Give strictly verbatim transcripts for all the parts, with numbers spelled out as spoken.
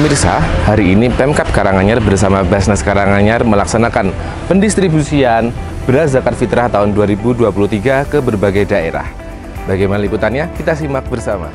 Pemirsa, hari ini Pemkab Karanganyar bersama Basnas Karanganyar melaksanakan pendistribusian beras zakat fitrah tahun dua ribu dua puluh tiga ke berbagai daerah. Bagaimana liputannya? Kita simak bersama.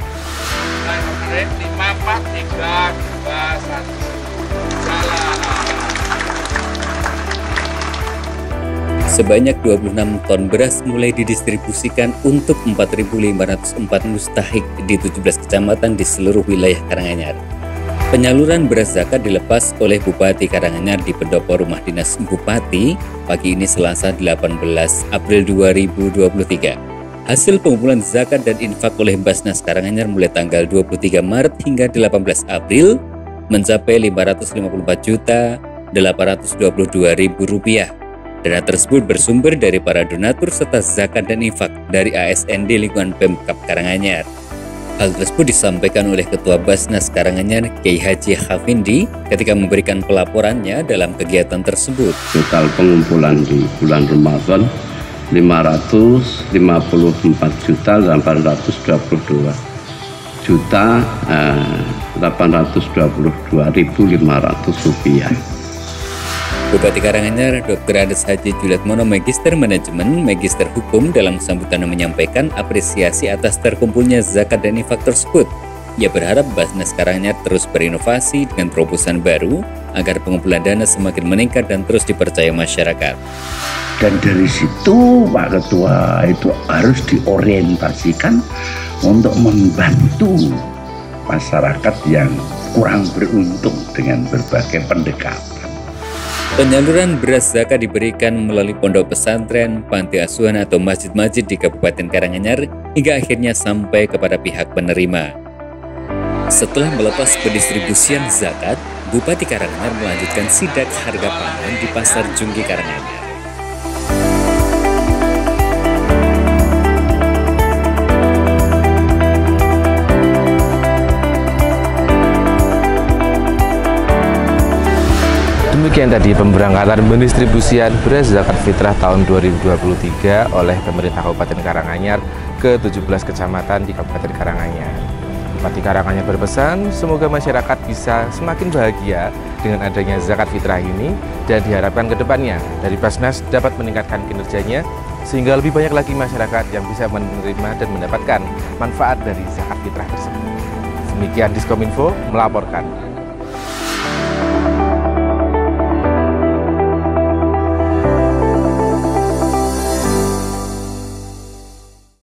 Sebanyak dua puluh enam ton beras mulai didistribusikan untuk empat ribu lima ratus empat mustahik di tujuh belas kecamatan di seluruh wilayah Karanganyar. Penyaluran beras zakat dilepas oleh Bupati Karanganyar di pendopo Rumah Dinas Bupati pagi ini Selasa delapan belas April dua ribu dua puluh tiga. Hasil pengumpulan zakat dan infak oleh Basnas Karanganyar mulai tanggal dua puluh tiga Maret hingga delapan belas April mencapai lima ratus lima puluh empat juta delapan ratus dua puluh dua ribu rupiah. Dana tersebut bersumber dari para donatur serta zakat dan infak dari A S N D lingkungan Pemkab Karanganyar. Hal tersebut disampaikan oleh Ketua Basnas Karanganyar Kiai Haji Hafindi ketika memberikan pelaporannya dalam kegiatan tersebut. Total pengumpulan di bulan Ramadan lima ratus lima puluh empat juta delapan ratus dua puluh dua juta delapan ratus dua puluh dua ribu lima ratus rupiah. Bupati Karanganyar Doktor Andes Haji Juliatmono Magister Manajemen Magister Hukum dalam sambutannya menyampaikan apresiasi atas terkumpulnya zakat dan infak tersebut. Ia berharap Basnas Karanganyar terus berinovasi dengan terobosan baru agar pengumpulan dana semakin meningkat dan terus dipercaya masyarakat. Dan dari situ Pak Ketua itu harus diorientasikan untuk membantu masyarakat yang kurang beruntung dengan berbagai pendekatan. Penyaluran beras zakat diberikan melalui pondok pesantren, panti asuhan atau masjid-masjid di Kabupaten Karanganyar hingga akhirnya sampai kepada pihak penerima. Setelah melepas pendistribusian zakat, Bupati Karanganyar melanjutkan sidak harga pangan di Pasar Junggi Karanganyar. Demikian tadi pemberangkatan pendistribusian beras zakat fitrah tahun dua ribu dua puluh tiga oleh pemerintah Kabupaten Karanganyar ke tujuh belas kecamatan di Kabupaten Karanganyar. Bupati Karanganyar berpesan semoga masyarakat bisa semakin bahagia dengan adanya zakat fitrah ini dan diharapkan ke depannya dari Basnas dapat meningkatkan kinerjanya sehingga lebih banyak lagi masyarakat yang bisa menerima dan mendapatkan manfaat dari zakat fitrah tersebut. Demikian Diskominfo melaporkan.